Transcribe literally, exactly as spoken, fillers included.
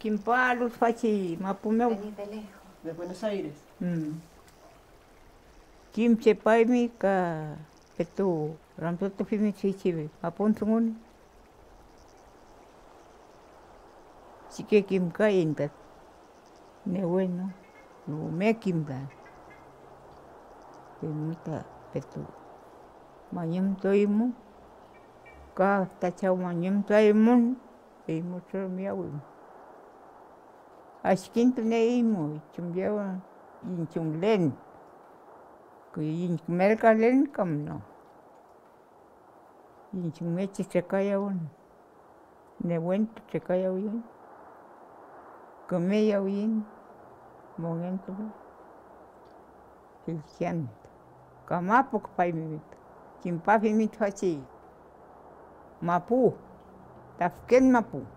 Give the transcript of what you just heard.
Chimpalos, fachi, mapumeo. Venís de lejos. De Buenos Aires. Mm. Chimche paimi ka petu ramtoto fimi chichibe. Apuntungun. Chike kim ka inta. Ne bueno. No me kimda. Pemuta petu. Manyam toimu. Ka tachau manyam toimun. Imu choro miawu. Ashkintu ne imu. Chumbiawa. Inchung len. Kuyin merka len kam no. Inchung mechi chekayawan. Ne wento chekayawin. Kameyawin. Momento. Ilkian. Kamapuk paimit. Chimpafi mit fachi. Mapu. Tafken mapu.